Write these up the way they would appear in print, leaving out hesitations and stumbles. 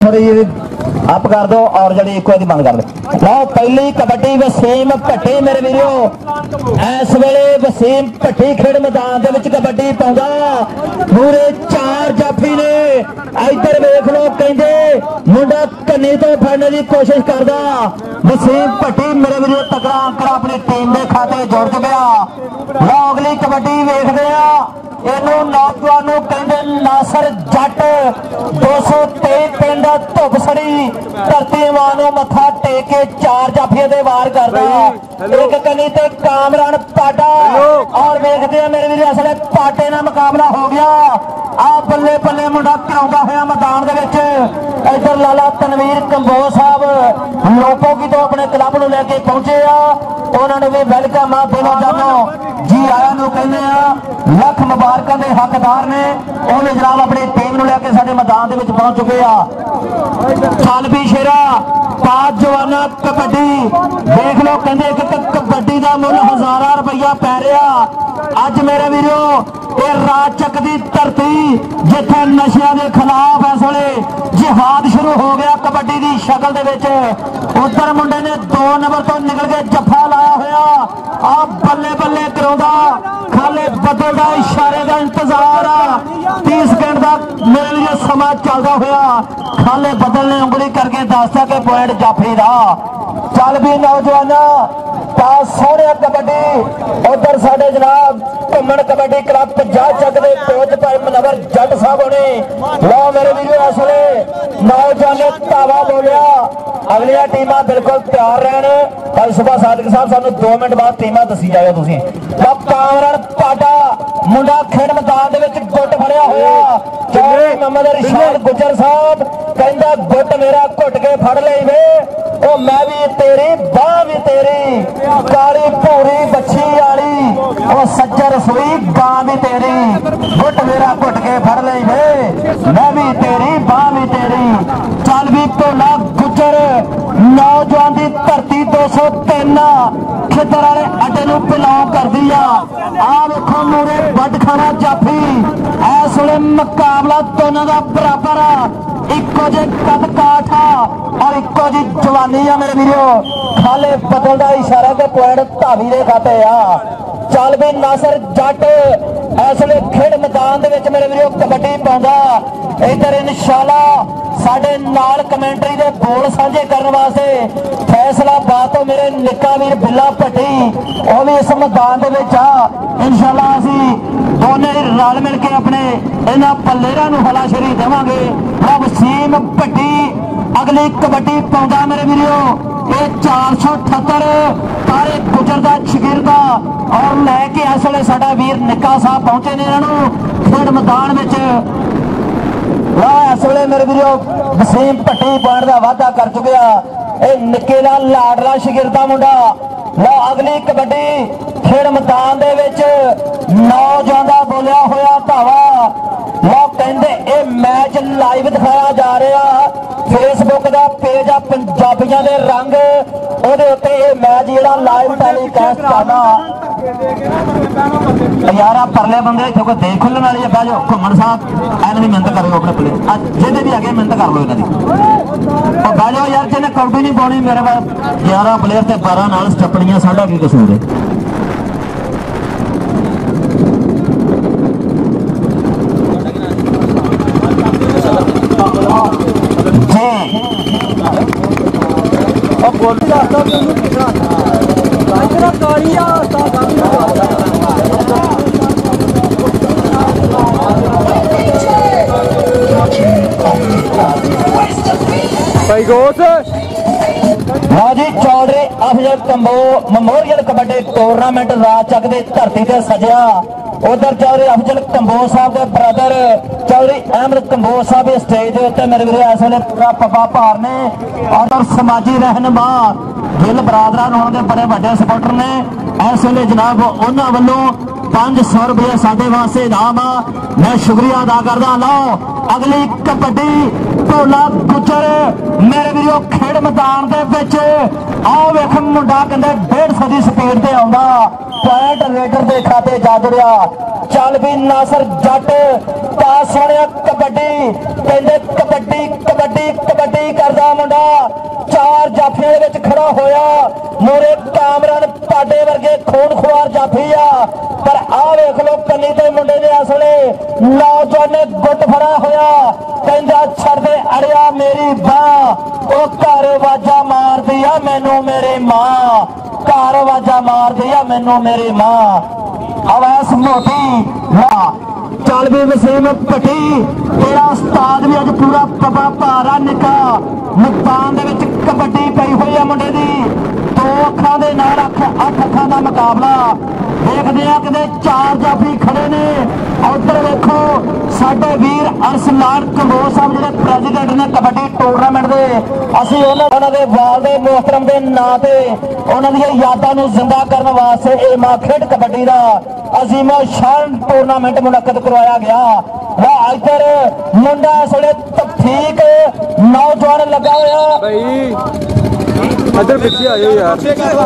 थोड़ी अप कर दो और जड़ी एक बंद कर दो। लो पहली कबड्डी वसीम भट्टी मेरे वीरो, इस वेले वसीम भट्टी खेड मैदान दे विच कबड्डी पाउंदा, पूरे 4 जाफी ने। इधर वेख लो कहंदे मुंडा कन्नी तो फड़ने की कोशिश करदा। वसीम भट्टी मेरे वीरो तगड़ा अंकर अपनी टीम के खाते जोड़ चुकिया। लो अगली कबड्डी वेखदे आ, इनू नौजवान कहते नासर जट 223 पिंड धुपसड़ी धरती मानो मथा टेक के 4 जाफिया दे वार करदा। एक कनी ते कामरान पाटा और वेखदे मेरे वीर असले पाटे नाल मुकाबला हो गया। आ बल्ले बल्ले मुंडा कराउंदा होया मैदान दे विच। इधर लाला तनवीर कंबोज साहब लोपोगी तो अपने क्लब नूं लेके पहुंचे आ, उन्होंने भी वेलकम आ दिलों जानो जी आया नूं कहंदे आ। लख मुबारकां दे हकदार ने उन्हें जनाब अपनी टीम नूं लेके साडे मैदान दे विच पहुंच चुके आ। चल भी शेरा पांच जवाना कबड्डी देख लो कहंदे कि कबड्डी दा मुल 1000 रुपया पै रहा। अज मेरे वीरो ये राजचक दी धरती जिथे नशिया के खिलाफ इस वेले जिहाद शुरू हो गया कबड्डी की शक्ल दे विच। उधर मुंडे ने 2 नंबर तो निकल के जफा लाया होया। आप बल्ले बल्ले कराउंदा खाले बदल का इशारे का इंतजार 30 सेकंड का मेरे लिए समा चलता होया। खाले बदल ने उंगली करके दसता के पॉइंट जाफी का। चल भी नौजवाना पास सोहने कबड्डी। उधर साडे जनाब घुमन कबड्डी क्लब 50 चक के कोच भाई मनवर जट साहब होने। लो मेरे वीडियो इस वेले नौजवान ने धावा बोलिया। अगलियां टीमां बिल्कुल तैयार रहन। भाई सुबह सादिक साहब सानू 2 मिनट बाद टीमां दसी जाओ तुसीं। कामरान पाटा मुंडा खेड मैदान दे विच गुट फड़िया होया। चौधरी मोहम्मद रिशाद गुजर साहब कहंदा गुट मेरा घुट के फड़ लई वे, ओ मैं भी तेरी बाह भी तेरी, काली भूरी बच्छी वाली ओ सज्जर सुई गां भी तेरी, गुट मेरा घुट के फड़ लई वे, मैं भी तेरी बाह भी तेरी। चल भी भोला गुजर नौजवान की धरती 203 खिदर वाले अड्डे नूं बिलोंग करदी आ। वेखो मूरे बड खाना जाफी इस वेले मुकाबला दोनों का बराबर आ। इको जे कद काठ आ और इको जी जवानी आ मेरे वीरो। खाले बदल का इशारा के पॉइंट धावी दे खाते आ। चल भी नासर जट इस वेले खेड मैदान दे विच मेरे वीरो कबड्डी पाउंदा। इधर इंशाअल्लाह साडे नाल कमेंटरी दे बोल साझे करने वास्ते फैसलाबाद तो मेरे निक्का वीर बिल्ला भट्टी वो भी इस मैदान दे विच आ। इंशाअल्लाह असीं दोने रल मिल के अपने इन्हां पल्लेरां नूं हलाशरी देवांगे। वसीम भट्टी अगली कबड्डी पाउंदा मेरे वीरो। ये 478 तारे गुजर दा शगिरदा और लैके इस वेले साडा वीर निक्का साहब पहुंचे ने इन्हां नूं खेड मैदान विच। इस वेले मेरे वीरो वसीम भट्टी पॉइंट का वाधा कर चुके आ। निके दा लाडला शगिरदा मुंडा। लो अगली कबड्डी खेड मैदान दे विच नौजवान दा बोलिया होया धावा। लो कहंदे ए मैच लाइव दिखाया जा रहा। फेसबुक का पेज आ पंजाबियों के रंग ਉਹਦੇ ਉੱਤੇ ਇਹ मैच ਜਿਹੜਾ लाइव ਟੈਲੀਕਾਸਟ ਚੱਲਦਾ। यार आप परले बंदे इतने कोई देख खुलने वाली है। बह जाओ घुमन साहब इन्हों की मेहनत करो अपने प्लेयर जिन्हें भी आगे मेहनत कर लो इन्हों की। बह जाओ यार जिन्हें कबड्डी नहीं पानी मेरे पास 11 प्लेयर से 12 नाल स्टपनियां साढ़ा की कसूर है। जी चौधरी अफजल कंबो मेमोरियल कबड्डी टूरनामेंट राजचक की धरती से सजया। उधर चौधरी अफजल कंबोज साहब के ब्रदर चौधरी अहमद कंबोज साहब स्टेज के उत्ते मेरे वीर इस वेले पूरा पब्बा भार ने और समाजी रहनुमा गिल बरादरां उन्होंने बड़े बड़े सपोर्टर ने। इस वेले जनाब उन्होंने वालों 500 रुपये साढ़े वास्ते इनाम आ। मैं शुक्रिया अदा करदा। लो अगली कबड्डी भोला गुजर मेरे वीरो खेड मैदान दे विच आओ वेख मुंडा कहंदे 150 की स्पीड ते आउंदा पॉइंट रेडर के खाते जा जुड़िया। चल भी नासर जट पास होने कबड्डी कहंदे कबड्डी कबड्डी कबड्डी ਜਾਫੀਆਂ ਦੇ ਵਿੱਚ ਖੜਾ ਹੋਇਆ ਮੋਰੇ ਕਾਮਰਾਨ ਪਾਡੇ ਵਰਗੇ ਖੂਨ ਖੁਆਰ ਜਾਫੀ ਆ ਪਰ ਆਹ ਵੇਖ ਲੋ ਕੱਲੀ ਤੇ ਮੁੰਡੇ ਨੇ ਅਸਲੇ ਨੌਜਵਾਨ ਨੇ ਗੁੱਟ ਫੜਾ ਹੋਇਆ ਕਹਿੰਦਾ ਛੱਡਦੇ ਅੜਿਆ ਮੇਰੀ ਬਾਹ ਉਹ ਘਰ ਆਵਾਜ਼ਾਂ ਮਾਰਦੀ ਆ ਮੈਨੂੰ ਮੇਰੀ ਮਾਂ ਘਰ ਆਵਾਜ਼ਾਂ ਮਾਰਦੀ ਆ ਮੈਨੂੰ ਮੇਰੀ ਮਾਂ ਅਵੈਸ ਮੋਟੀ ਚੱਲ ਵੀ ਵਸੀਮ ਭੱਟੀ ਤੇਰਾ ਉਸਤਾਦ ਵੀ ਅੱਜ ਪੂਰਾ ਪੱਬਾ ਭਾਰਾ ਨਿੱਕਾ ਮੈਦਾਨ ਦੇ ਵਿੱਚ ਕਬੱਡੀ ਪਈ ਹੋਈ ਆ ਮੁੰਡੇ ਦੀ ਦੋ ਅੱਖਾਂ ਦੇ ਨਾਲ ਅੱਠ ਅੱਖਾਂ ਦਾ ਮੁਕਾਬਲਾ ਦੇਖਦੇ ਆ ਕਿਤੇ ਚਾਰ ਜਾਫੀ ਖੜੇ ਨੇ ਉਧਰ ਵੇਖੋ ਸਾਡੇ ਵੀਰ ਅਰਸਲਾਨ ਕੰਬੋਜ ਸਾਹਿਬ ਜਿਹੜੇ ਪ੍ਰੈਜ਼ੀਡੈਂਟ ਨੇ ਕਬੱਡੀ ਟੂਰਨਾਮੈਂਟ ਦੇ ਅਸੀਂ ਉਹਨਾਂ ਦੇ ਵਾਲਦੇ ਮੋਹਤਰਮ ਦੇ ਨਾਂ ਤੇ ਉਹਨਾਂ ਦੀਆਂ ਯਾਦਾਂ ਨੂੰ ਜ਼ਿੰਦਾ ਕਰਨ ਵਾਸਤੇ ਇਹ ਮਾਂ ਖੇਡ ਕਬੱਡੀ ਦਾ ਅਜ਼ੀਮੋ ਸ਼ਾਨ ਟੂਰਨਾਮੈਂਟ ਮੁਨੱਕਦ ਕਰਵਾਇਆ ਗਿਆ ਵਾ ਇੱਧਰ ਮੁੰਡਾ ਇਸ ਵੇਲੇ ਠੀਕ ਨੌਜਵਾਨ ਲੱਗਾ ਹੋਇਆ इधर पीछे आयो यार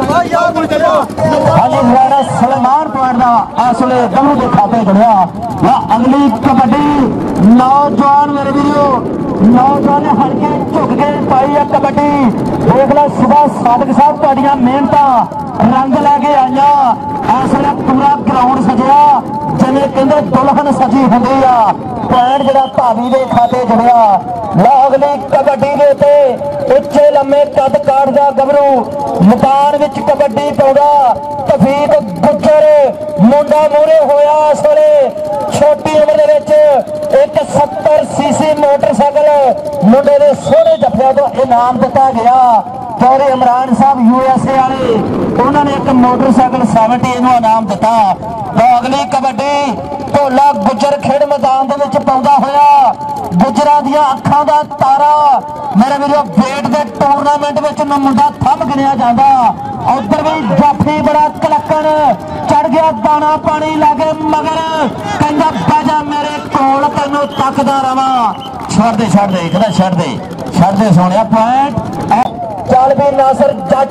ਹਾਂਜੀ ਹਰਿਆਣਾ ਸਲਮਾਨ ਪੁਆਇੰਟ ਦਾ ਇਸ ਵੇਲੇ ਦਮੂ ਦੇ ਖਾਤੇ ਜੁੜਿਆ ਵਾ ਅਗਲੀ ਕਬੱਡੀ ਨੌਜਵਾਨ ਮੇਰੇ ਵੀਰੋ ਨੌਜਵਾਨ ਹਲਕੇ ਝੁਕ ਕੇ ਪਾਈ ਆ ਕਬੱਡੀ ਦੇਖ ਲਓ ਸੁਭਾ ਸਾਦਕ ਸਾਹਿਬ ਤੁਹਾਡੀਆਂ ਮਿਹਨਤਾਂ ਰੰਗ ਲੈ ਕੇ ਆਈਆਂ ਇਸ ਵੇਲੇ ਪੂਰਾ ਗਰਾਊਂਡ ਸਜਿਆ ਜਿਵੇਂ ਕਹਿੰਦੇ ਦੁਲਹਨ ਸਜੀ ਹੁੰਦੀ ਆ ਪੁਆਇੰਟ ਜਿਹੜਾ ਭਾਵੀ ਦੇ ਖਾਤੇ ਜੁੜਿਆ ਲਾ ਅਗਲੀ ਕਬੱਡੀ ਦੇ ਉੱਤੇ ਉੱਚੇ ਲੰਮੇ ਕੱਦ ਕਾਟਦਾ ਗੱਭਰੂ ਮੈਦਾਨ ਵਿੱਚ ਕਬੱਡੀ ਪਾਉਂਦਾ ਤਫੀਕ ਗੁੱਜਰ ਮੁੰਡਾ ਮੂਹਰੇ ਹੋਇਆ ਇਸ ਵੇਲੇ ਛੋਟੀ ਉਮਰ ਦੇ ਵਿੱਚ ਇੱਕ 70 ਸੀਸੀ ਮੋਟਰਸਾਈਕਲ ਮੁੰਡੇ ਦੇ ਸੋਹਣੇ ਜੱਫਿਆਂ ਤੋਂ ਇਨਾਮ ਦਿੱਤਾ ਗਿਆ ਚੌਧਰੀ ਇਮਰਾਨ ਸਾਹਿਬ USA ਵਾਲੇ ਉਹਨਾਂ ਨੇ ਇੱਕ ਮੋਟਰਸਾਈਕਲ 70 ਇਹਨੂੰ ਇਨਾਮ ਦਿੱਤਾ ਤਾਂ ਅਗਲੀ ਕਬੱਡੀ ਢੋਲਾ ਗੁੱਜਰ ਖੇਡ ਮੈਦਾਨ ਦੇ ਵਿੱਚ ਪਾਉਂਦਾ ਹੋਇਆ ਗੁੱਜਰਾਂ ਦੀਆਂ ਅੱਖਾਂ ਦਾ ਤਾਰਾ ਮੇਰੇ ਵੀਰੋ ਵੇਟ ਦੇ ਟੂਰਨਾਮੈਂਟ ਵਿੱਚ ਨੂੰ ਮੁੰਡਾ ਥੰਮ ਗਿਣਿਆ ਜਾਂਦਾ ਉਧਰ ਵੀ ਜਾਫੀ ਬੜਾ ਕਲੱਕਣ ਚੜ ਗਿਆ ਦਾਣਾ ਪਾਣੀ ਲਾਗੇ ਮਗਰ ਕਹਿੰਦਾ ਬਾਜਾ ਮੇਰੇ ਕੋਲ ਤੈਨੂੰ ਤੱਕਦਾ ਰਵਾਂ ਛੱਡ ਦੇ ਕਹਿੰਦਾ ਛੱਡ ਦੇ ਸੋਹਣਿਆ ਪੁਆਇੰਟ ਚੱਲ ਵੀ ਨਾਸਰ ਜੱਟ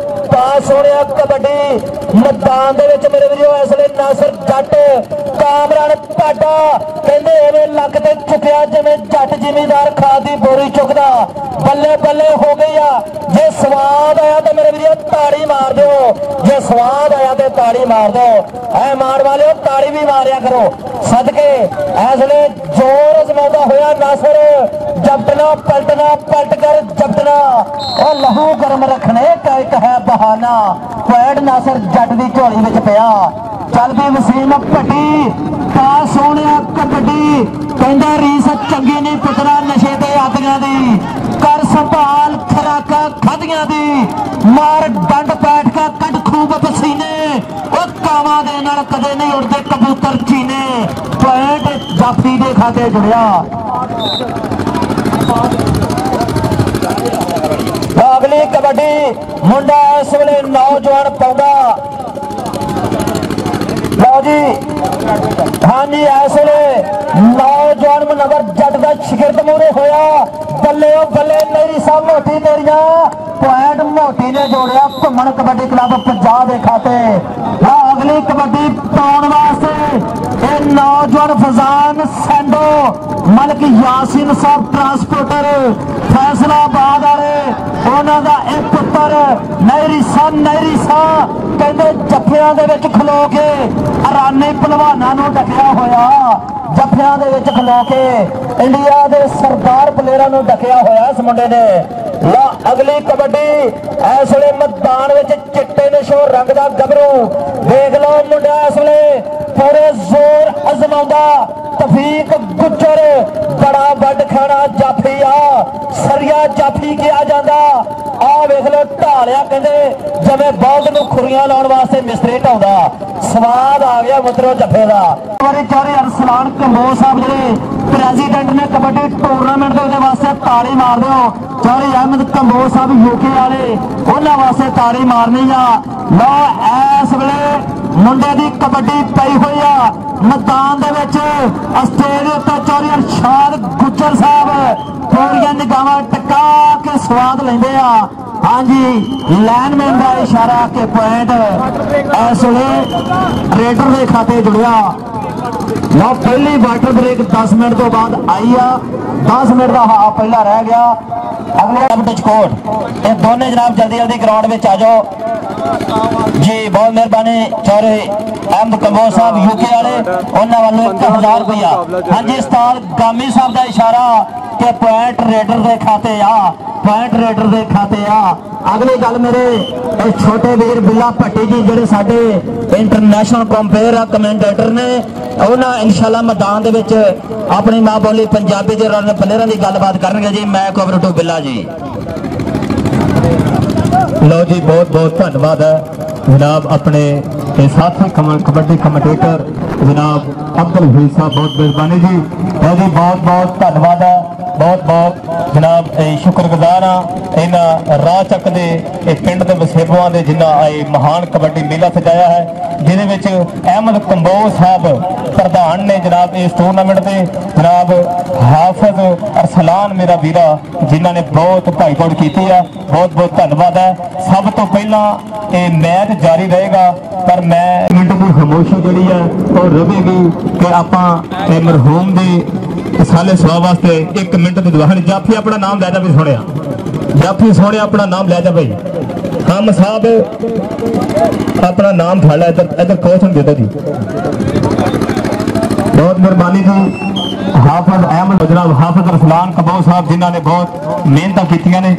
ਪਾਸ ਹੋਣਿਆ ਕਬੱਡੀ ਮੈਦਾਨ ਦੇ ਵਿੱਚ ਮੇਰੇ ਵੀਰੋ ਇਸ ਵੇਲੇ ਨਾਸਰ ਜੱਟ ਕਾਮਰਾਨ ਪਾਡਾ ਕਹਿੰਦੇ ਐਵੇਂ ਲੱਕ ਤੇ ਚੁੱਕਿਆ ਜਿਵੇਂ ਜੱਟ ਜ਼ਿਮੀਂਦਾਰ ਖਾਦ ਦੀ ਬੋਰੀ ਚੁੱਕਦਾ ਬੱਲੇ ਬੱਲੇ ਹੋ ਗਈ ਆ ਜੇ ਸਵਾਦ ਆਇਆ ਤੇ ਮੇਰੇ ਵੀਰੋ ਤਾੜੀ ਮਾਰ ਦਿਓ ਜੇ ਸਵਾਦ ਆਇਆ ਤੇ ਤਾੜੀ ਮਾਰ ਦਿਓ ਐ ਮਾਰ ਵਾਲਿਓ ਤਾੜੀ ਵੀ ਮਾਰਿਆ ਕਰੋ ਸਦਕੇ ਇਸ ਵੇਲੇ ਜ਼ੋਰ ਅਜ਼ਮਾਉਂਦਾ ਹੋਇਆ ਨਾਸਰ ਜਪਟਣਾ ਪਲਟ ਕਰ ਜਪਟਣਾ ਉਹ ਲਹੂ ਗਰਮ ਰੱਖਣੇ ਕਾ ਇੱਕ ਹੈ ਬਹਾਨਾ ਪੁਆਇੰਟ ਨਾਸਰ ਜੱਟ ਦੀ ਝੋਲੀ ਵਿੱਚ ਪਿਆ ਚੱਲ ਵੀ ਵਸੀਮ ਭੱਟੀ ਪਾਸ ਹੋਣਿਆ ਕਬੱਡੀ ਕਹਿੰਦਾ ਰੀਸ ਚੰਗੀ ਨਹੀਂ ਪੁੱਤਰਾ ਨਸ਼ੇ ਤੇ ਆਦੀਆਂ ਦੀ ਕਰ ਸੰਭਾਲ ਖਰਾਕਾਂ ਖਾਦੀਆਂ ਦੀ ਮਾਰ ਡੰਡ ਬੈਠ ਕੇ ਕੱਢ ਖੂਬ ਪਸੀਨੇ ਉਹ ਕਾਵਾਂ ਦੇ ਨਾਲ ਕਦੇ ਨਹੀਂ ਉੜਦੇ ਕਬੂਤਰ ਚੀਨੇ ਪੁਆਇੰਟ ਜਾਫੀ ਦੇ ਖਾਤੇ ਜੁੜਿਆ ਅਗਲੀ ਕਬੱਡੀ ਮੁੰਡਾ ਇਸ ਵੇਲੇ ਨੌਜਵਾਨ ਪਾਉਂਦਾ ਲਓ ਜੀ ਹਾਂਜੀ ਇਸ ਵੇਲੇ ਨੌਜਵਾਨ ਮੁਨੱਵਰ ਜੱਟ ਦਾ ਸ਼ਾਗਿਰਦ ਮੂਹਰੇ ਹੋਇਆ ਬੱਲੇ ਉਹ ਬੱਲੇ ਮੇਰੀ ਸਾਹਿਬ ਮੋਟੀ ਤੇਰੀਆਂ ਪੁਆਇੰਟ ਮੋਟੀ ਨੇ ਜੋੜਿਆ ਘੁੰਮਣ ਕਬੱਡੀ ਕਲੱਬ ਪੰਜਾਬ ਦੇ ਖਾਤੇ ਅਗਲੀ ਕਬੱਡੀ ਪਾਉਣ ਵਾਸਤੇ ਇਹ ਨੌਜਵਾਨ ਫਜ਼ਾਨ ਸੈਂਡੋ ਮਲਕ ਯਾਸੀਨ ਸਾਹਿਬ ਟਰਾਂਸਪੋਰਟਰ ਫੈਸਲਾਬਾਦ ਵਾਲੇ ਉਹਨਾਂ ਦਾ ਇਹ ਪੁੱਤਰ ਨਹਿਰੀ ਸਾਹ ਕਹਿੰਦੇ ਜੱਫਿਆਂ ਦੇ ਵਿੱਚ ਖਲੋ ਕੇ ਅਰਾਨੇ ਪਹਿਲਵਾਨਾਂ ਨੂੰ ਡਕਿਆ ਹੋਇਆ ਜੱਫਿਆਂ ਦੇ ਵਿੱਚ ਖਲੋ ਕੇ ਇੰਡੀਆ ਦੇ ਸਰਦਾਰ ਪਲੇਅਰਾਂ ਨੂੰ ਡਕਿਆ ਹੋਇਆ ਇਸ ਮੁੰਡੇ ਨੇ ਲਾ ਅਗਲੀ ਕਬੱਡੀ ਇਸ ਵੇਲੇ ਮੈਦਾਨ ਵਿੱਚ ਚਿੱਟੇ ਨਸ਼ੋ ਰੰਗ ਦਾ ਗੱਭਰੂ ਦੇਖ ਲਓ ਮੁੰਡਾ ਇਸ ਵੇਲੇ ਪੂਰੇ ਜ਼ੋਰ ਅਜ਼ਮਾਉਂਦਾ ਤਫੀਕ ਗੁੱਜਰ ਬੜਾ ਵੱਡ ਖਾਣਾ ਜਾਫੀ ਆ ਸਰੀਆ ਜਾਫੀ ਕਿਹਾ ਜਾਂਦਾ ਆ ਵੇਖ ਲਓ ਢਾਲਿਆ ਕਹਿੰਦੇ ਜਿਵੇਂ ਬਲਦ ਨੂੰ ਖੁਰੀਆਂ ਲਾਉਣ ਵਾਸਤੇ ਮਿਸਤਰੀ ਢਾਉਂਦਾ ਸਵਾਦ ਆ ਗਿਆ ਮਿੱਤਰੋ ਜੱਫੇ ਦਾ ਵਾਰੀ ਚੌਧਰੀ ਅਰਸਲਾਨ ਕੰਬੋਜ ਸਾਹਿਬ ਜਿਹੜੇ ਪ੍ਰੈਜ਼ੀਡੈਂਟ ਨੇ ਕਬੱਡੀ ਟੂਰਨਾਮੈਂਟ ਦੇ ਉਹਦੇ ਵਾਸਤੇ ਤਾੜੀ ਮਾਰ ਦਿਓ ਚੌਧਰੀ ਅਹਿਮਦ ਕੰਬੋਜ ਸਾਹਿਬ UK ਵਾਲੇ ਉਹਨਾਂ ਵਾਸਤੇ ਤਾੜੀ ਮਾਰਨੀ ਆ ਲਓ ਇਸ ਵੇਲੇ ਮੁੰਡੇ ਦੀ ਕਬੱਡੀ ਪਈ ਹੋਈ ਆ ਮੈਦਾਨ ਦੇ ਵਿੱਚ ਸਟੇਜ ਉੱਤੇ ਚੌਧਰੀ ਅਰਸ਼ਾਦ ਗੁੱਜਰ ਸਾਹਿਬ ਥੋੜੀਆਂ ਨਿਗਾਹਾਂ ਟਿਕਾ ਕੇ ਸਵਾਦ ਲੈਂਦੇ ਆ ਹਾਂਜੀ ਲਾਈਨਮੈਨ ਦਾ ਇਸ਼ਾਰਾ ਕਿ ਪੁਆਇੰਟ ਇਸ ਵੇਲੇ ਰੇਡਰ ਦੇ ਖਾਤੇ ਜੁੜਿਆ ਲਓ ਪਹਿਲੀ ਵਾਟਰ ਬ੍ਰੇਕ 10 ਮਿੰਟ ਤੋਂ ਬਾਅਦ ਆਈ ਆ 10 ਮਿੰਟ ਦਾ ਹਾਫ ਪਹਿਲਾਂ ਰਹਿ ਗਿਆ अगले कोट ये दोनों जनाब जल्दी जल्दी ग्राउंड में आ जाओ जी। बहुत मेहरबानी चौधरी अहमद कंबोज साहब यूके वाले उन्होंने वालों 1000 रुपया। हाँ जी उस्ताद गामी साहब का इशारा कि पॉइंट रेडर के खाते पॉइंट रेडर के खाते अगली गल मेरे छोटे वीर बिल्ला भट्टी जी जोड़े साडे इंटरनेशनल कंपेयर कमेंटेटर ने उन्होंने इंशाल्लाह मैदान के अपनी माँ बोली पंजाबी के प्लेयरों की गलबात करेंगे जी। मैं ओवर टू बिल्ला जी। लो जी बहुत बहुत धन्यवाद है जनाब अपने साथी कबड्डी कमेंटेटर जनाब अब्दुल हफीज साहब बहुत मेहरबानी जी। लो जी बहुत बहुत धन्यवाद है बहुत बहुत जनाब शुक्रगुजार हाँ इन्होंने राह चक के पिंड के वसेबुआ के जिन्हें महान कबड्डी मेला सजाया है जिद अहमद कंबोज साहब प्रधान ने जनाब इस टूरनामेंट के जनाब हाफिज अरसलान मेरा वीरा जिन्होंने बहुत भाई दौड़ की है बहुत बहुत धन्यवाद है। सब तो पहला ये मैच जारी रहेगा पर मैं मिनट की खामोशी जी है और रहेगी कि आप मरहूम के साले सवा वास्ते 1 मिनट की दुआ। जाफी अपना नाम लै जा भी सुने जाफी सोने अपना नाम लै जा भाई। हम साहब अपना नाम फड़ ला इधर इधर कोच दे दो जी बहुत मेहरबानी जी। हाफिज अहमद जनाब हाफिज अरसलान कंबोज साहब जिन्होंने बहुत मेहनत की ने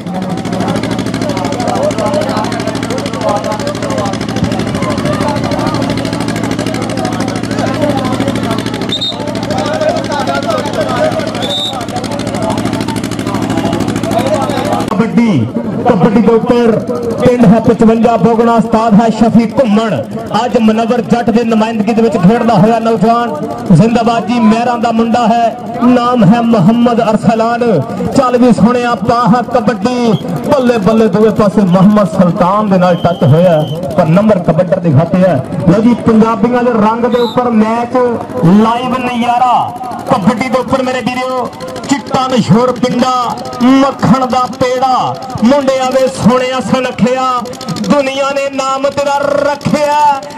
कबड्डी के ऊपर पिंड है 55 बोगना उस्ताद है शफी घुमन अज मनवर जट के नुमाइंदगी खेडदा होया नौजवान जिंदाबाद जी मेहरा का मुंडा है नाम है मोहम्मद अरसलान। चल भी सुने पाहा कबड्डी बल्ले बल्ले दूसरे पासे मोहम्मद सुल्तान के नाल टच होया पर नंबर कबड्डर दिखाते हैं। लो जी पंजाबियों के रंग के ऊपर मैच लाइव नजारा कबड्डी के ऊपर मेरे वीडियो चिट्टा मशहूर पिंडा मक्खण दा पेड़ा मुंडिया वे सोने सुनखिया दुनिया ने नाम तेरा रखिया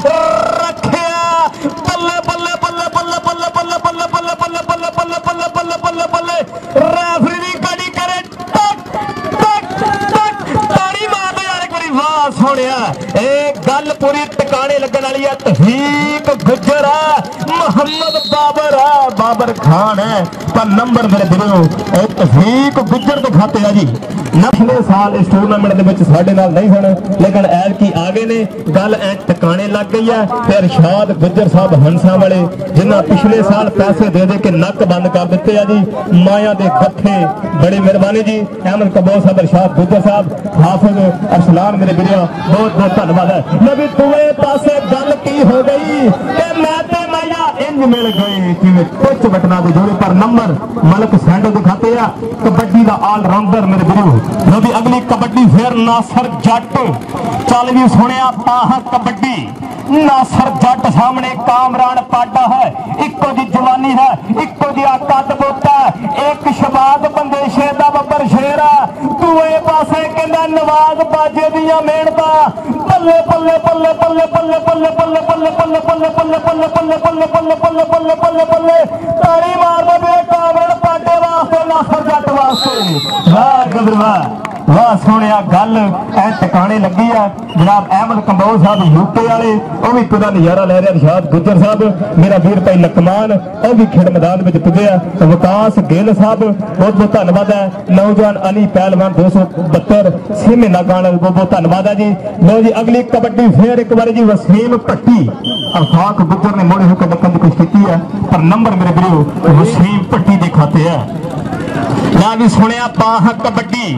रखिया बल्ले बल्ले बल्ले बल्ले बल्ले बल्ले बल्ले बल्ले बल्ले बल्ले बल्ले बल्ले बल्ले बल्ले बल्ले रेफरी दी गाड़ी करे टक टक टक ताड़ी मार दे यार एक बारी वाह सोनिया ए गल पूरी टिकाने लगन वाली है। तहीक गुजर है मोहम्मद बाबर है बाबर खान है पर नंबर मेरे दिलों तहीक गुजर के खाते है जी। पिछले साल इस टूरनामेंट नहीं सुने लेकिन ऐतकी आ गए ने गल ऐ टिकाने लग गई है। फिर इरशाद गुज्जर साहब हंसा वाले जिन्हें पिछले साल पैसे दे दे के नक बंद कर दिते है जी माया दे गत्थे बड़ी मेहरबानी जी। अहमद कंबोज साहब इरशाद गुज्जर साहब हाफिज अरसलान मेरे वीडियो बहुत बहुत धन्यवाद है। नबी दूसरे पासे गल की हो गई मैं माया इंज मिल गए कुछ बटना के जोड़े पर नंबर मलक सैंडो दिखाते हैं कबड्डी का ऑलराउंडर मेरे वीडियो। जो भी अगली कबड्डी फिर नासर जट चल भी सुने पाहा कबड्डी नासर जट सामने कामरान पाडा है इको जी जवानी है इको जी कद बोता एक शबाद बंदे शेर दा बब्बर शेर है दूए पासे कहना नवाज बाजे दियां मेहनता बल्ले बल्ले बल्ले बल्ले बल्ले बल्ले बल्ले बल्ले बल्ले बल्ले बल्ले बल्ले बल्ले बल्ले बल्ले बल्ले बल्ले बल्ले बल्ले ताड़ी मार दे कामरान पाडे वास्ते नासर जट वास्ते वाह गबरवा वाह सोने गल ऐ टिकाने लगी है। जनाब अहमद कंबोज साहब यूके वाले वह भी पूरा नजारा ले रहे इरशाद गुज्जर साहब मेरा वीर भाई लकमान वह भी खेड मैदान में पुजे है। विकास गिल साहब बहुत बहुत धन्यवाद है। नौजवान अली पहलवान 272 सिम नागान बहुत बहुत धन्यवाद है जी। लो जी अगली कबड्डी फिर एक बार जी वसीम भट्टी अफाक गुज्जर ने मोड़े होकर डकन की कोशिश की है पर नंबर मेरे वीडियो वसीम भट्टी के खाते है। ना भी सुनिया पाह कबड्डी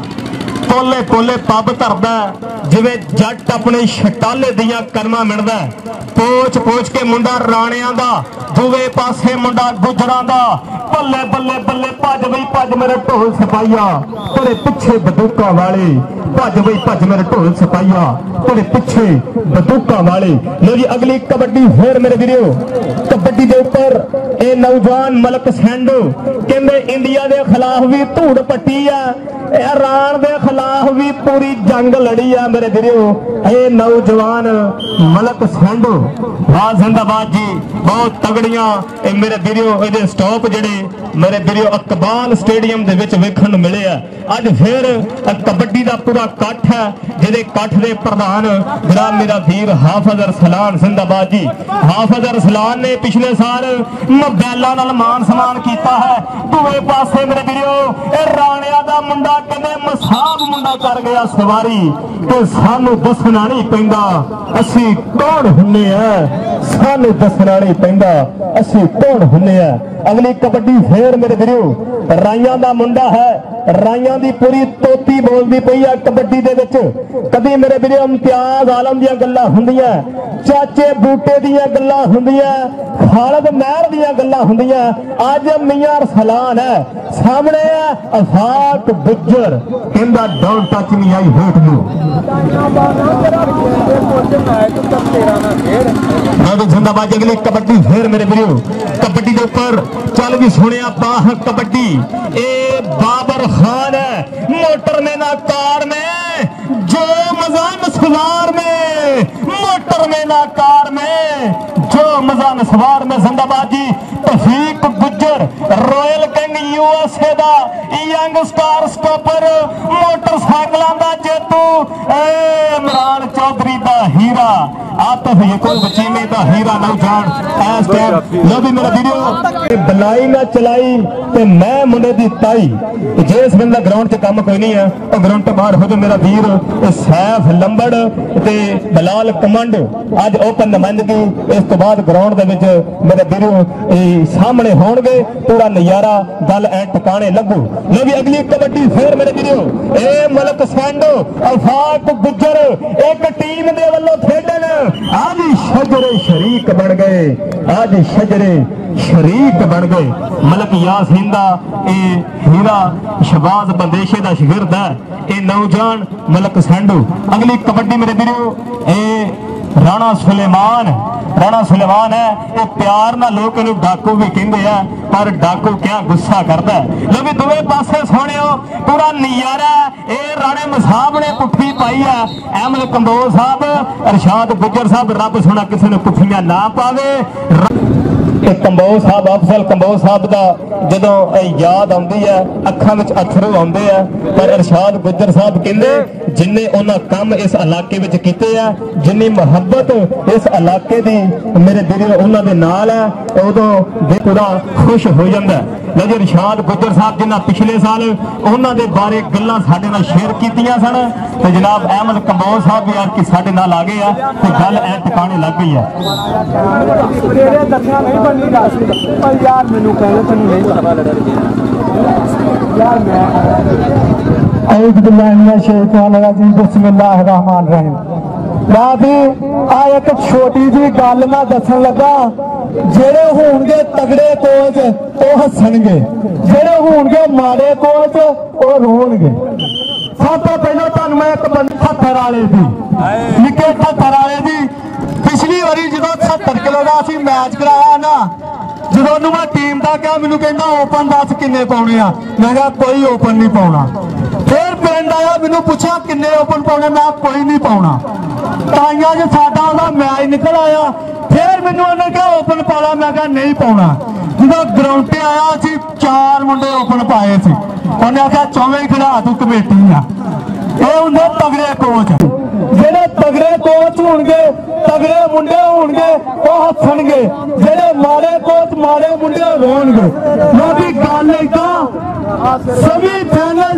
पोले पोले पब धरदा जिवें जट अपने छटाले दियां करमा मिलदा पोच पोच के मुंडा राणियां दा दूवे पासे मुंडा गुजरां दा बल्ले बल्ले बल्ले भज बई भज मेरे ढोल सिपाहिया तेरे पिछे बंदूकां वाले भज बई भज मेरे ढोल सिपाहिया तेरे पिछे बंदूकां वाले। लो जी अगली कबड्डी फिर मेरे वीडियो कबड्डी के ऊपर ए नौजवान मलक सैंडो कहंदे इंडिया के खिलाफ भी धूड़ पट्टी है ईरान के खिलाफ भी पूरी जंग लड़ी है मेरे वीरों। ये नौजवान मलक सेंडू वाह जिंदाबाद जी, बहुत तगड़ियां मेरे वीरों। ये स्टॉप जड़े मेरे वीरों इकबाल स्टेडियम दे विच वेखण नूं मिले आ। अज फिर कबड्डी का पूरा कट्ठ है, जिहदे कट्ठ दे प्रधान जनाब मेरा वीर हाफिज अरसलान जिंदाबाद जी। हाफिज अरसलान ने पिछले साल मोबाइलों नाल मान सम्मान किया है। दूए पासे मेरे वीरों राणिया का मुंडा कहने मसाब मुंडा कर गया सवारी, तो सानू दसना नहीं पैंदा असी कौन हुन्ने आ, सानू दसना नहीं पैंदा असी कौन हुन्ने आ। अगली कबड्डी फिर मेरे वीरों राइयां दा मुंडा है, राइयां दी पूरी तोती बोलदी पई है कबड्डी दे विच। कदी मेरे वीरों इम्तियाज आलम दियां गल्लां हुंदियां, चाचे बूटे दियां गल्लां हुंदियां, खालिद महर दियां गल्लां हुंदियां। अज मियां अरसलान है सामने है, अफाक गुज्जर कहंदा don't touch me I hate you. जिंदाबाद अगली कबड्डी फिर मेरे वीरों कबड्डी के उपर चल भी सुनिया बाह कबड्डी। ए बाबर खान है मोटर में ना कार में, जो मजा सवार में, मोटर में ना कार में, जो मजा सवार में। जिंदाबाद जी Taufiq Gujjar royal king USA दा यंग स्टार स्टॉपर मोटरसाइकिलों का जेतू इमरान चौधरी दा हीरा, आतफ यकूब बचीमे दा हीरा नौजवान इस टाइम। लो भी मेरा वीडियो बलाई ना चलाई ते मैं मुंडे दी ताई, जिस बंदा ग्राउंड च काम कोई नहीं है वो ग्राउंड तो बाहर हो जाए। मेरा वीर सैफ लंबड़ ते बलाल कमंड अज ओपन नुमाइंदगी, इस तो बाद ग्राउंड दे विच मेरे वीरों सामने होणगे, पूरा नजारा गल ऐ टकाने लगू। लो भी अगली कबड्डी फिर मेरे वीरों ए मलक सेंडो अफाक गुज्जर एक टीम दे वल्लों खेडन आज शजरे शरीक बन गए, आज शजरे शरीक बन गए। मलक यासीन दा ए हीरा शहबाज बंदेशे दा शागिर्द है ए नौजवान मलक सेंडू। अगली कबड्डी मेरे वीरों ए राणा सुलेमान, राणा सुलेमान है ये प्यार ना लोग इन्हू डाकू भी कहते हैं, पर डाकू क्या गुस्सा करता है। लो भी दोवे पासे सुनियो पूरा नजारा ये राणे मसाब ने पुट्ठी पाई है। अहमद कंबोज साहब, अरशाद गुज्जर साहब, रब सोना किसी ने पुट्ठियां ना पावे। कंबोज साहब अफजल कंबोज साहब का जदों याद आती है अखां विच अथरू आते हैं, पर अरशाद गुज्जर साहब कहते जिन्ने उन्हें काम इस इलाके विच कीते है, जिन्नी मुहब्बत इस इलाके दी मेरे दिल उन्होंने नाल है, उदों पूरा खुश हो जाता है। लेकिन अरशाद गुज्जर साहब जिन्हें पिछले साल उन्होंने बारे गल्लां साडे नाल शेयर कीतियां सन, तो जनाब अहमद कंबोज साहब भी यार कि साडे नाल आ गए हैं, तो गल ऐ टकाने लग गई है। यार मैनू कहना तेन नहीं पता यार मैं एक छोटी जी गल मैं दसन लगा, जेड़े होंगे तगड़े कोच वो हसणगे, जेड़े होंगे माड़े कोच वो रोणगे। सब तो पहले तुहानू मैं एक बंदे ठत्तर वाले दी निक्के ठत्तर वाले दी पिछली बारी जो 70 किलो का असीं मैच कराया ना, जो मैं टीम का क्या मैनू कहना ओपन 10 किन्ने पाने आ, मैं कहा कोई ओपन नहीं पाना। फिर पिंड आया मैनू पूछा किन्ने ओपन पाने, मैं कोई नहीं पाना। ताइयां जो साडा मैच निकल आया, फिर मैनू उन्हें कहा ओपन पाला, मैं कहा नहीं पाना। जो ग्राउंड से आया असीं 4 मुंडे ओपन पाए थे, उन्हें आख्या 4वें खिला तू कमेटी आ। ये होंगे तगड़े कोच, जेडे तगड़े कोच होंगे तगड़े मुंडे होंगे वो हसणगे, जेडे माड़े कोच माड़े मुंडे रोणगे। बाकी गल सेमीफाइनल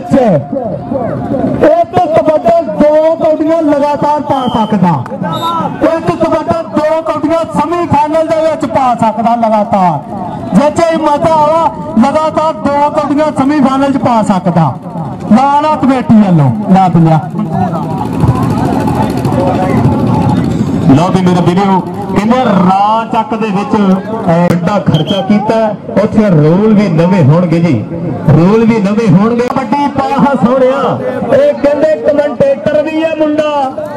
एक कबड्डी 2 कौडियां लगातार पा सकता, एक कबड्डी 2 कौडियां सेमीफाइनल पा सकता लगातार, जे हिम्मत आवा लगातार 2 कौडियां सेमीफाइनल पा सकता। लाना कमेटी वालों ला दिया। लो भी मेरे वीडियो कहते राह चक दे विच बड़ा खर्चा किया, उत्थे रूल भी नवे होणगे जी, रूल भी नवे होणगे। कबड्डी पाहा सोहणिया ये कहंदे कमेंटेटर भी है मुंडा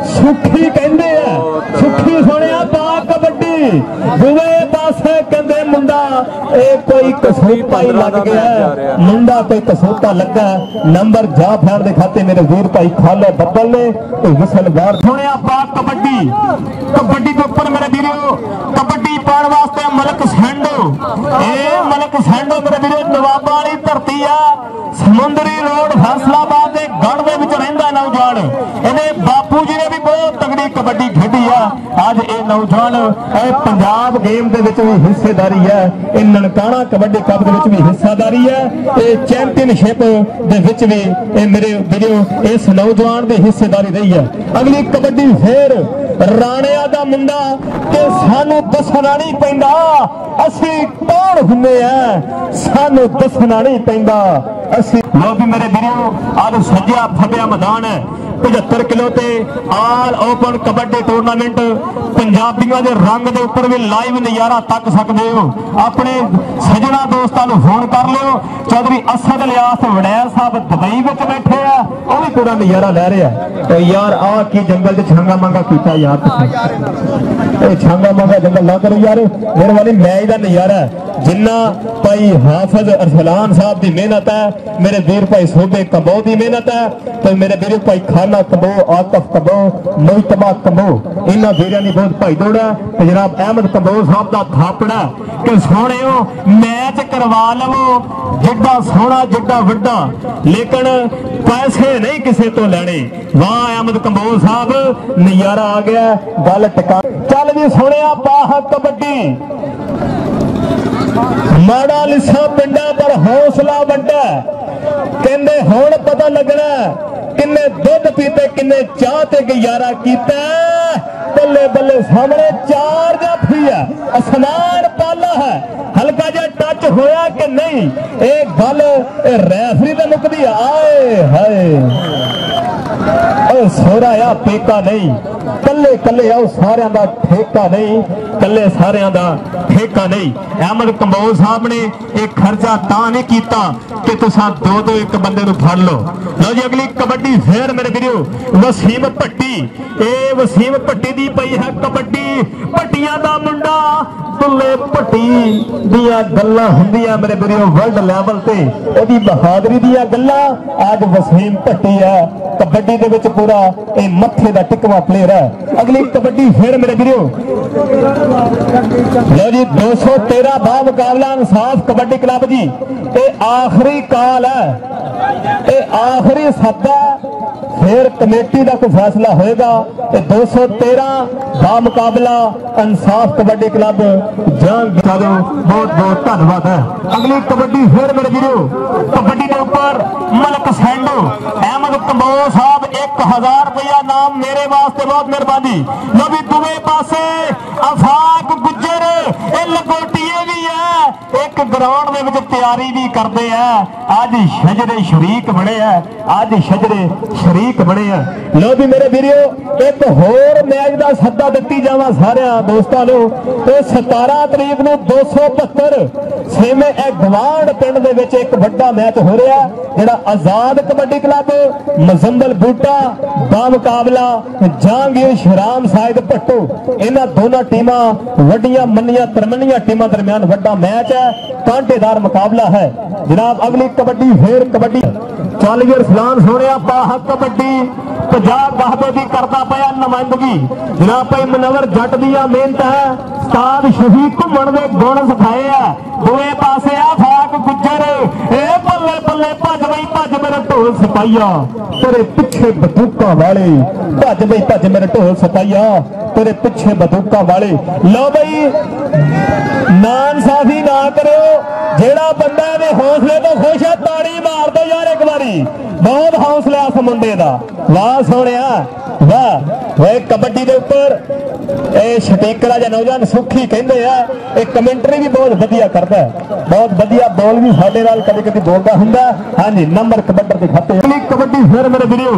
सुखी कहंदे आ, सुखी सोहणिया पा कबड्डी दूवे पासे कहंदे मुंडा कोई कसोता ही लग गया, मुंडा कोई कसोता लगा। नंबर जा फैन के खाते मेरे वीर भाई खाले बब्बल ने विसल बार सुने कबड्डी कबड्डी के उपर मेरे वीरो कबड्डी पाने वास्ते मलक सैंडो मलक सैंडो मेरे वीरो नवाबा वाली धरती है समुंदरी रोड फैसलाबाद के गढ़ के रहा नौजवान इन्हें बापू जी ने भी बहुत तगड़ी कबड्डी खेडी है। अज ये नौजवान पंजाब गेम के भी हिस्सेदारी है, ननकाना कबड्डी कप के भी हिस्सेदारी है, चैंपियनशिप भी मेरे वीडियो इस नौजवान की हिस्सेदारी रही है। अगली कबड्डी फिर राणिया का मुंडा कि सानू दसना नहीं पैंदा असी कौन हुंदे हैं, सानू दसना नहीं पैंदा असी। लो भी मेरे वीडियो आज सज्जा फटिया मैदान है 75 किलो ते आल ओपन कबड्डी टूरनामेंट पंजाबियों के रंग के उपर भी लाइव नज़ारा तक सकते हो। अपने सजना दोस्तों को फोन कर लियो। चौधरी असद लियास वड़ैल साहब दुबई में बैठे हैं, वह भी पूरा नज़ारा लै रहे हैं। तो यार आ की जंगल च छांगा मांगा किया यार, छांगा मांगा जंगल ना करो यार। मेरे वाली मैच का नज़ारा जिन्ना भाई हाफिज अरसलान साहब की मेहनत है, मेरे वीर भाई सोबे कंबो की मेहनत है, तो मेरे वीर भाई खाना कंबो आकफ कंबो मोहितबा कंबो इन्होंने वीरों की बहुत भाई दौड़ है। जनाब अहमद कंबो साहब का थापड़ा कि सोने मैच करवा लवो जिड्डा सोहना जिड्डा वड्डा, लेकिन पैसे नहीं किसी तो लेने। वाह अहमद कंबो साहब नज़ारा आ गया, गल टिका। चल भी सोने पाह कबड्डी माड़ा लिसा पिंडा पर हौसला वड्डा, कहंदे हुण पता लगना किन्ने दुध पीते किन्ने चाह ते गुजारा कीता। बल्ले बल्ले सामने 4 जाफी है, आसमान पाला है, हल्का जा टच होया कि नहीं एक गल रेफरी तो मुकदी आए हाय सोरा या पेका नहीं, कले कले आओ सारियां दा ठेका नहीं, कले सारियां दा ठेका नहीं। अहमद कंबोज साहब ने एक खर्चा तां नहीं कीता कि तुसां दो एक बंदे नूं फड़ लो। लो जी अगली कबड्डी फिर मेरे वीडियो वसीम भट्टी, ए वसीम भट्टी दी पई है कबड्डी भट्टियां दा मुंडा दुल्ले भट्टी दियां गल्लां हुंदियां मेरे वीडियो वर्ल्ड लेवल ते ओदी बहादुरी दियां गल्लां। आज वसीम भट्टी है कबड्डी दे विच पूरा ए मत्थे दा टिकवा प्लेयर है। अगली कबड्डी फिर मेरे वीडियो लो जी 213 बा मुकाबला इंसाफ कबड्डी क्लब जी, ये आखिरी काल है, ये आखिरी सदा फिर कमेटी का कोई फैसला होएगा। 213 बा मुकाबला इंसाफ कबड्डी क्लब जंग बहुत बहुत धन्यवाद है। अगली कबड्डी फिर मेरे वीडियो कबड्डी के ऊपर मलक सैंडो अहमद कंबोज साहब 1000 रुपया नाम मेरे वास्ते बहुत मेहरबानी। लो भी दुए पासे आफाक गुज्जर लंगोटिए भी है, एक ग्राउंड में तैयारी भी करते हैं। आज शजरे शरीक बने हैं, आज शजरे शरीक बने हैं। लो भी मेरे वीडियो एक होर मैच का सद्दा दिती जावा सारे दोस्तों को। 17 तरीक को 272 सेमे गवांड पिंड दे विच एक बड़ा मैच हो रहा है, जिहड़ा आजाद कबड्डी क्लब मजंबल बूटा बा मुकाबला जहांगीर शराम साहिद भट्टो, इन्हां दोनों टीमां वड्डियां मन्नियां तरमनियां टीमां दरमियान वड्डा मैच है, कांटेदार मुकाबला है जनाब। अगली कबड्डी फिर कबड्डी चल वीर सलाम सोने पाह कबड्डी 50 दहबे की करता पाया नुमाइंदगी जनाब भाई मनवर जट दिया मेहनत है, उस्ताद शफीक घुमण दे गुण सिखाए है। दूए पासे आ फाक गुज्जर ए बल्ले बल्ले भज बई भज मेरे ढोल सिपाहिया, तेरे पिछे बंदूका वाले भज बई भज मेरे ढोल सिपाहिया, तेरे पिछे बंदूका वाले। लो बई नाइंसाफी ना करो, जेड़ा बंदा ने हौसले तो खुश है ताड़ी मार दो यार एक बारी, बहुत हौसला इस मुंडे का। वाह सोने वाह वे कबड्डी के उपर शटीकरा जा नौजवान सुखी कहते हैं, एक कमेंटरी भी बहुत वधिया करता है, बहुत वधिया बॉल भी साडे नाल कभी कभी बोलता हुंदा। हाँ जी नंबर कबड्डर के खाते। कबड्डी फिर मेरे वीडियो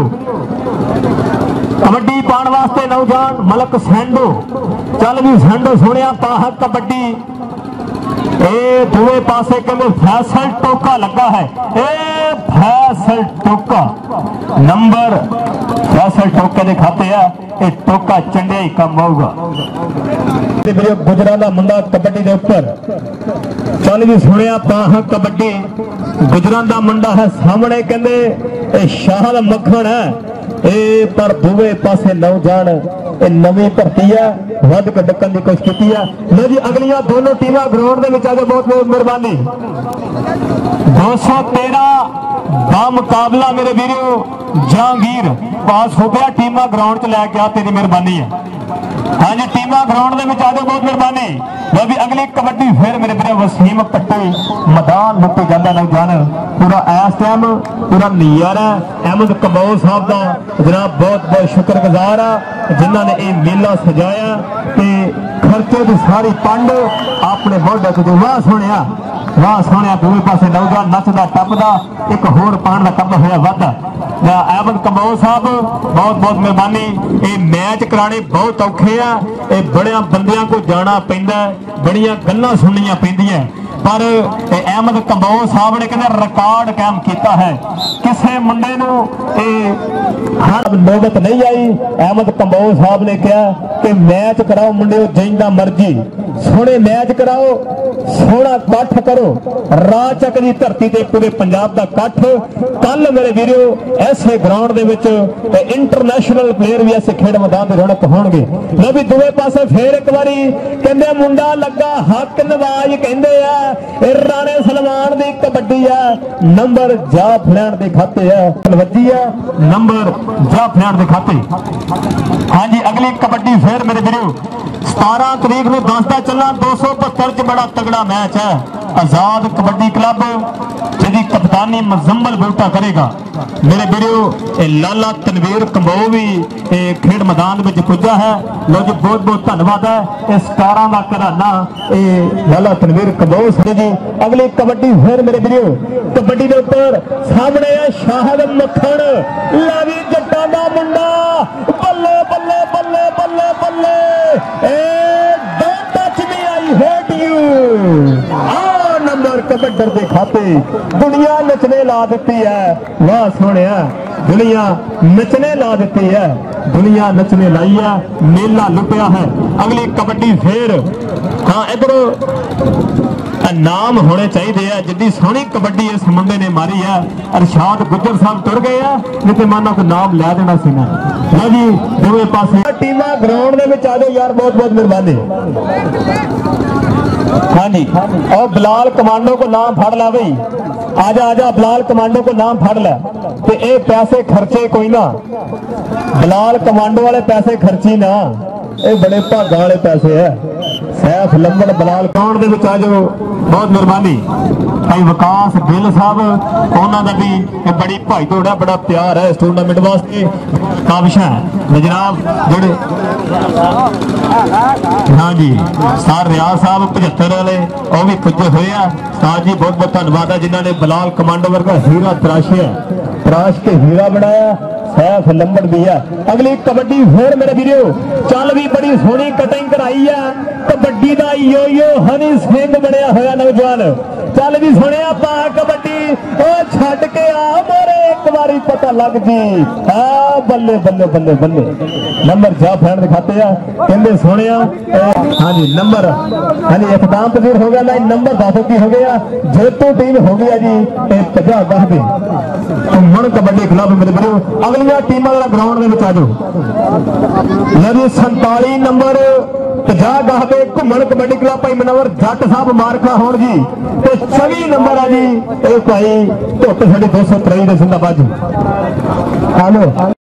कबड्डी पाने वास्ते नौजवान मलक सैंडो, चल भी सैंडो सोने पाह कबड्डी। ए दूए पासे कहते फैसल टोका लगा है, ए फैसल टोका नंबर फैसल टोके के खाते है, ये टोका चंडिया ही कम होगा। ਤੇ ਵੀਰੇ ਗੁਜਰਾਂ ਦਾ ਮੁੰਡਾ ਕਬੱਡੀ ਦੇ ਉੱਪਰ ਚੱਲ ਵੀ ਸੁਣਿਆ ਤਾਂ ਕਬੱਡੀ ਗੁਜਰਾਂ ਦਾ ਮੁੰਡਾ ਹੈ ਸਾਹਮਣੇ ਕਹਿੰਦੇ ਇਹ ਸ਼ਾਹ ਦਾ ਮੱਖਣ ਹੈ ਇਹ ਪਰ ਦੋਵੇਂ ਪਾਸੇ ਲਉ ਜਾਣ ਇਹ ਨਵੀਂ ਭਰਤੀ ਹੈ ਵੱਧ ਕੇ ਡੱਕਣ ਦੀ ਕੋਸ਼ਿਸ਼ ਕੀਤੀ ਹੈ। ਲੋ ਜੀ ਅਗਲੀਆਂ ਦੋਨੋਂ ਟੀਮਾਂ ਗਰਾਊਂਡ ਦੇ ਵਿੱਚ ਆ ਜਾਓ ਬਹੁਤ ਬਹੁਤ ਮਿਹਰਬਾਨੀ। 213 ਦਾ ਮੁਕਾਬਲਾ ਮੇਰੇ ਵੀਰੋ ਜਹਾਂਗੀਰ ਪਾਸ ਹੋ ਗਿਆ ਟੀਮਾਂ ਗਰਾਊਂਡ 'ਚ ਲੈ ਕੇ ਆ ਤੇਰੀ ਮਿਹਰਬਾਨੀ ਹੈ। हाँ जी टीमां ग्राउंड में आ जाओ बहुत मेहरबानी। वो भी अगली कबड्डी फिर मेरे मेरे वसीम पट्टे मैदान लुटे जाता नौजवान पूरा इस टाइम पूरा नियर है। अहमद कबूल साहब का जनाब बहुत बहुत शुक्रगुजार है जिन्होंने ये मेला सजाया ते खर्चे की सारी पंड अपने मोढे ते वाह सोहणिया वाह सोहणिया दूसरे पासे नौजवान नचदा टपदा एक होर पाण का कम होया वाधा। अहमद कबूल साहब बहुत बहुत मेहरबानी। ये मैच कराने बहुत औखे आ ये बड़िया बंदियां को जाना पैंदा बड़िया गल्लां सुननियां पैंदियां पर अहमद कबूल साहब ने कहते रिकॉर्ड कायम किया है किसी मुंडे नूं नौबत नहीं आई। अहमद कबूल साहब ने कहा कि मैच कराओ मुंडे जिंदा मर्जी सोहने मैच कराओ सोहना कट्ठ करो राचक की धरती ते पूरे पंजाब का कट्ठ कल मेरे वीरो ऐसे ग्राउंड दे विच इंटरनेशनल प्लेयर भी ऐसे खेड मैदान में रौनक होणगे। लो भी दूसरे पासे फिर एक बारी कहंदे मुंडा लगा हक नवाज कहंदे आ राणे सलमान दी कबड्डी आ नंबर जा फलैण दे खाते है वजी है नंबर जा फलैण दे खाते। हाँ जी अगली कबड्डी फिर मेरे वीरो 17 तरीक में दसदा चलना 275 च बड़ा तगड़ा मैच है। आजाद कबड्डी क्लब जिसकी कप्तानी मुजम्मल बूटा करेगा मेरे वीडियो लाला तनवीर कंबो भी खेड मैदान में पुजा है। लो जी बहुत बहुत धन्यवाद है इस 17 का घराना लाला तनवीर कंबो जी। अगली कबड्डी फिर मेरे वीडियो कबड्डी के उपर सामने है शाहद मक्खन लावी जट्टा दा मुंडा बल्ले बल्ले बल्ले बल्ले बल्ले नंबर कबड्डर के खाते दुनिया नचने ला दी है। वाह सोने दुनिया नचने ला दी है दुनिया नचने लाई है मेला लुटिया है। अगली कबड्डी फिर हाँ इधर नाम होने चाहिए जिद्दी सोहनी कबड्डी इस मुंडे ने मारी है। अरशाद गुज्जर साहब तुर गए हैं नहीं तो माना को नाम लै देना सी ना। लो जी दोवें पासे टीमां ग्राउंड दे विच आ जाओ यार बहुत बहुत मेहरबानी। हाँ जी और बिलाल कमांडो को नाम फड़ ला भाई आजा आजा बिलाल कमांडो को नाम फड़ ला ते ए पैसे खर्चे कोई ना बिलाल कमांडो वाले पैसे खर्ची ना ये बड़े भागा वाले पैसे है। सैफ लंबड़ बिलाल कौन दे विच आ जाओ बहुत मेहरबानी। भाई विकास गिल साहब उन्होंने भी बड़ी भाई दौड़ा बड़ा प्यार है इस टूर्नामेंट वास्ते काबिश है जनाब जोड़े। हाँ जी सर रियाज साहब 75 वाले वह भी पुजे हुए हैं सर जी बहुत बहुत धन्यवाद है जिन्होंने बिलाल कमांडो वर्गा हीरा तराशिया तराश के हीरा बनाया सैफ लंबड़ भी है। अगली कबड्डी फिर मेरे वीडियो चल भी बड़ी सोहनी कटिंग कराई है कबड्डी का यो यो हनी सिंह बनया होया नौजवान चल भी सुने पा कबड्डी छड़ के आ मोरे एक बारी पता लग जी हाँ बल्ले बल्ले बल्ले बल्ले नंबर जा फैन दिखाते हैं कहते सुने। हाँ जी नंबर हाँ जी इख्ताम पजीर हो गया ना नंबर 10 की हो गया जेतू टीम हो गया जी 50 10 दी घुमन कबड्डी क्लब मेरे बड़े अगलियां टीमां ग्राउंड में आ जाओ। लवी 47 नंबर 50 10 के घुमन कबड्डी क्लब भाई मनोवर जट साहब मारखा हो जी 24 नंबर है जी भाई धुट साड़ी 223 जिंदाबाद जी। हेलो